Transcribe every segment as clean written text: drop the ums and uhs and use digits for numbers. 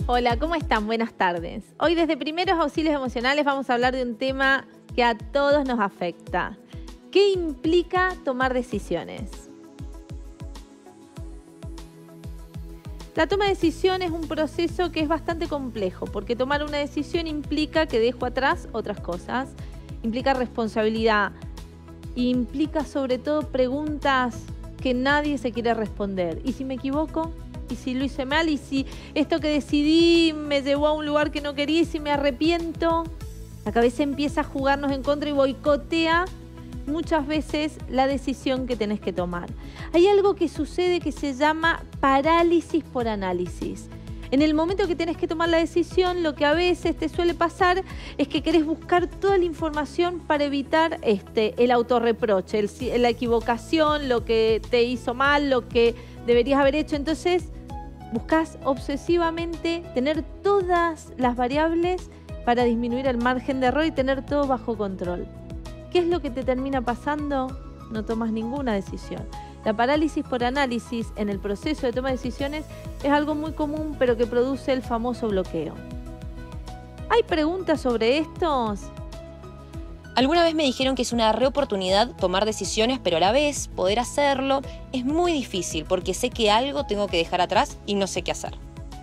Hola, ¿cómo están? Buenas tardes. Hoy desde Primeros Auxilios Emocionales vamos a hablar de un tema que a todos nos afecta. ¿Qué implica tomar decisiones? La toma de decisión es un proceso que es bastante complejo, porque tomar una decisión implica que dejo atrás otras cosas, implica responsabilidad, implica sobre todo preguntas que nadie se quiere responder. ¿Y si me equivoco? ¿Y si lo hice mal? ¿Y si esto que decidí me llevó a un lugar que no quería? ¿Y si me arrepiento? La cabeza empieza a jugarnos en contra y boicotea muchas veces la decisión que tenés que tomar. Hay algo que sucede que se llama parálisis por análisis. En el momento que tenés que tomar la decisión, lo que a veces te suele pasar es que querés buscar toda la información para evitar el autorreproche, la equivocación, lo que te hizo mal, lo que deberías haber hecho. Entonces, buscas obsesivamente tener todas las variables para disminuir el margen de error y tener todo bajo control. ¿Qué es lo que te termina pasando? No tomas ninguna decisión. La parálisis por análisis en el proceso de toma de decisiones es algo muy común, pero que produce el famoso bloqueo. ¿Hay preguntas sobre estos? Alguna vez me dijeron que es una reoportunidad tomar decisiones, pero a la vez poder hacerlo es muy difícil porque sé que algo tengo que dejar atrás y no sé qué hacer.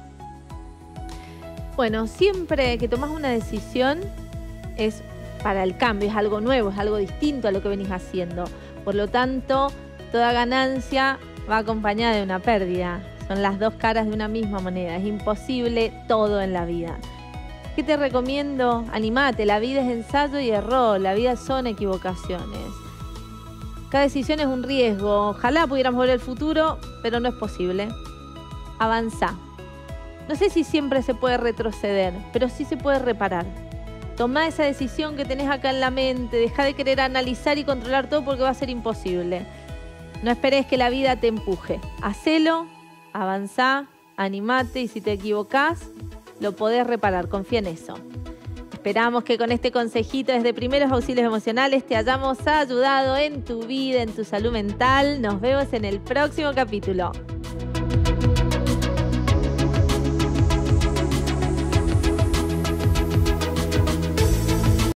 Bueno, siempre que tomas una decisión es para el cambio, es algo nuevo, es algo distinto a lo que venís haciendo. Por lo tanto, toda ganancia va acompañada de una pérdida. Son las dos caras de una misma moneda. Es imposible todo en la vida. ¿Qué te recomiendo? Animate, la vida es ensayo y error, la vida son equivocaciones. Cada decisión es un riesgo. Ojalá pudiéramos ver el futuro, pero no es posible. Avanzá. No sé si siempre se puede retroceder, pero sí se puede reparar. Tomá esa decisión que tenés acá en la mente, dejá de querer analizar y controlar todo porque va a ser imposible. No esperes que la vida te empuje. Hacelo, avanzá, animate y si te equivocás, lo podés reparar, confía en eso. Esperamos que con este consejito desde Primeros Auxilios Emocionales te hayamos ayudado en tu vida, en tu salud mental. Nos vemos en el próximo capítulo.